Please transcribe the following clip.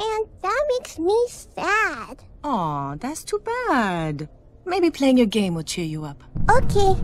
and that makes me sad. Aw, that's too bad. Maybe playing your game will cheer you up. Okay.